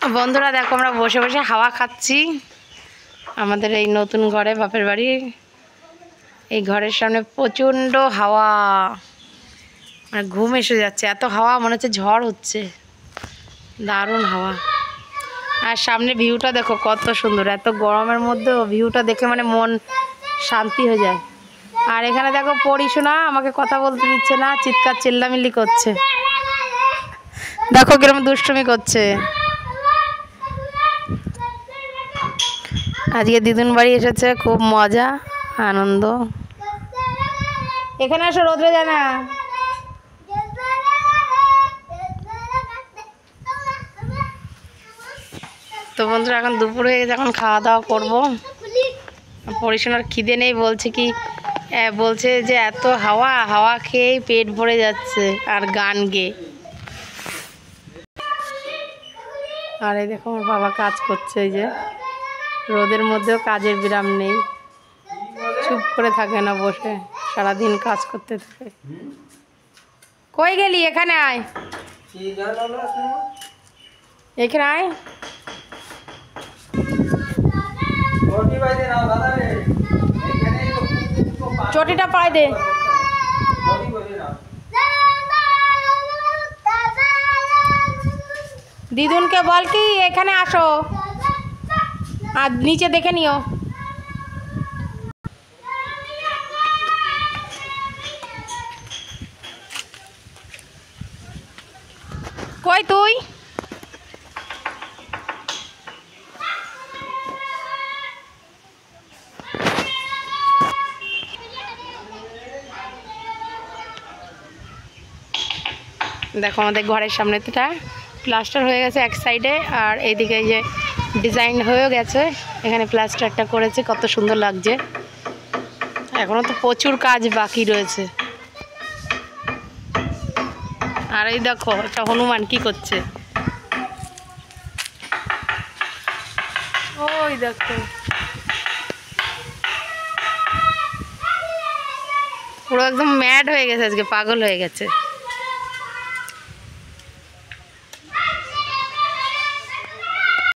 বন্ধুরা দেখো আমরা বসে বসে হাওয়া খাচ্ছি আমাদের এই নতুন ঘরে, বাপের বাড়ি। এই ঘরের সামনে প্রচণ্ড হাওয়া, মানে ঘুম এসে যাচ্ছে, এত হাওয়া মনে হচ্ছে ঝড় হচ্ছে, দারুণ হাওয়া। আর সামনে ভিউটা দেখো কত সুন্দর, এত গরমের মধ্যেও ভিউটা দেখে মানে মন শান্তি হয়ে যায়। আর এখানে দেখো পড়িশোনা আমাকে কথা বলতে দিচ্ছে না, চিৎকার চিল্লামিল্লি করছে, দেখো কিরকম দুষ্টুমি করছে। আজকে দিদুন বাড়ি এসেছে, খুব মজা আনন্দ। এখানে আসো, রোদ্রে যায় না। তো বন্ধুরা এখন দুপুর হয়ে গেছে, এখন খাওয়া দাওয়া করবো। পড়াশোনার খিদে নেই, বলছে যে এত হাওয়া, হাওয়া খেয়েই পেট ভরে যাচ্ছে আর গান গেয়ে। আর এই দেখো আমার বাবা কাজ করছে, এই যে রোদের মধ্যেও কাজের বিরাম নেই, চুপ করে থাকে না, বসে সারাদিন কাজ করতে থাকে। কই গেলি? এখানে আয়, এখানে আয়। চটিটা পায় দে। দিদুনকে বল কি এখানে আসো, আর নিচে দেখে নিও। কই তুই? দেখো আমাদের ঘরের সামনেটা প্লাস্টার হয়ে গেছে এক সাইডে, আর এইদিকে এই যে ডিজাইন হয়েও গেছে, এখানে প্লাস্টারটা করেছে, কত সুন্দর লাগছে। এখনো তো প্রচুর কাজ বাকি রয়েছে। আর এই দেখো একটা হনুমান কি করছে, ওই দেখো পুরো একদম ম্যাড হয়ে গেছে, আজকে পাগল হয়ে গেছে।